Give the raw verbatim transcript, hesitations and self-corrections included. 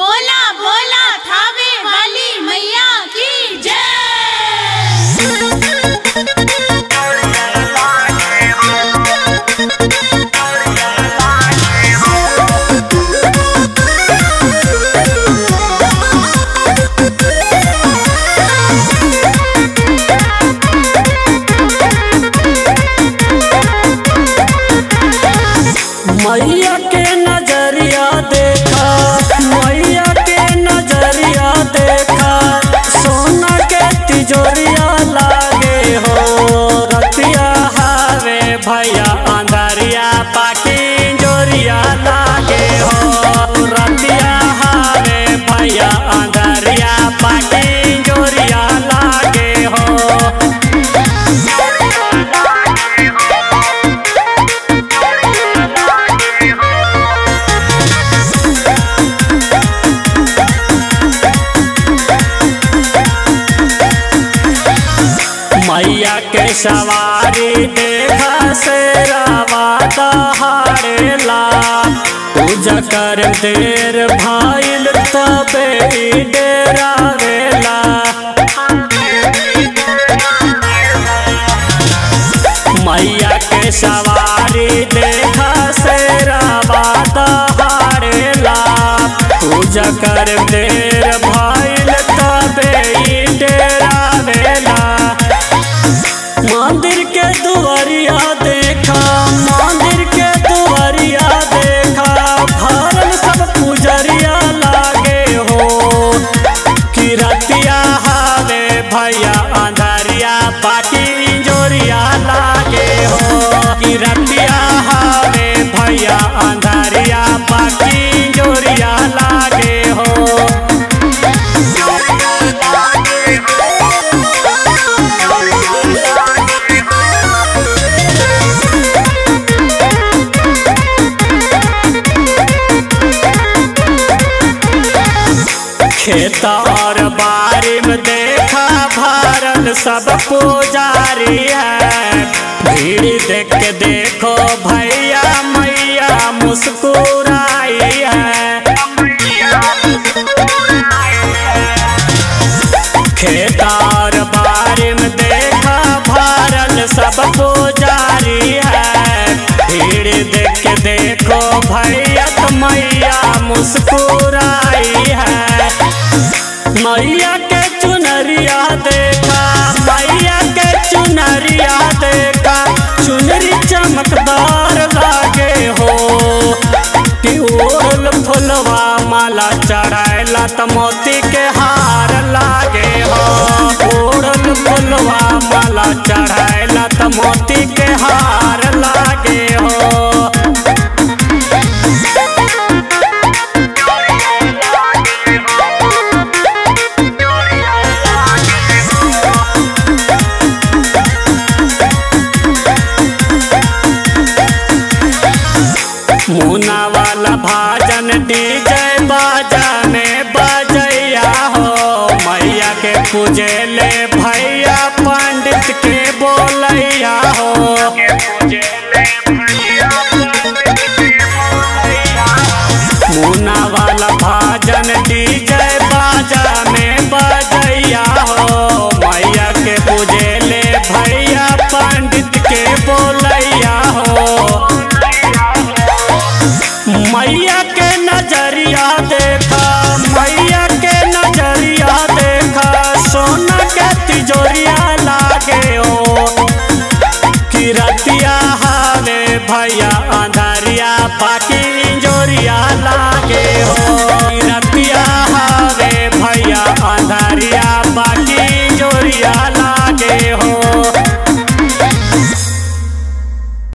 बोला बोला थावे वाली मैया की जय। मैया के नजरिया देखा, मैया के नजरिया देखा, सोना के तिजोरिया लागे हो। रतिया हावे भैया अंधारिया पाकी जोरिया लागे हो। रतिया हावे भैया अंधारिया पाकी जोरिया लागे हो। मैया के सवारी देखा शेरावा दहाड़ेला। पूजा कर देर भाईल तबे डेरा वेला। मैया के सवारी देखा शेरावा दहाड़ेला। पूजा कर देर भाईल तबे डेरा वेला। मंदिर के दुआरिया देखा, मंदिर के दुआरिया देखा, भरल सब पुजरिया लागे हो। कि रतिया हावे भैया अंधारिया पाकी जोरिया लागे हो। कि रतिया हावे भैया अंधारिया पाकी जोरिया लागे हो। खेत और बारी में देखा भरल सब पुजारी है। भीड़ देख के देखो भैया मैया मुस्कुराई है। खेत और बारी में देखा भरल सब पुजारी है। भीड़ देख के देखो भैया मैया मुस्कुराई है। मैया के चुनरिया देखा, मैया के चुनरिया देखा, चुनरी चमकदार लागे हो। कि ओढ़ल फुलवा माला चढ़ाएला त मोती के हार लागे हो। ओढ़ल फुलवा माला चढ़ाएला त मोती के हार लागे हो। मुना वाला भाजन डीजे बाजा में बजैया हो। मैया के पूजे ले भैया पंडित के बोलैया हो। मुना वाला भाजन डीजे बाजा में बजैया हो। मैया के पूजे ले भैया पंडित के बोलैया हो। मैया के नजरिया देखा, मैया के नजरिया देखा, सोना के तिजोरिया लागे हो। कि रतिया हावे भैया अंधारिया पाकी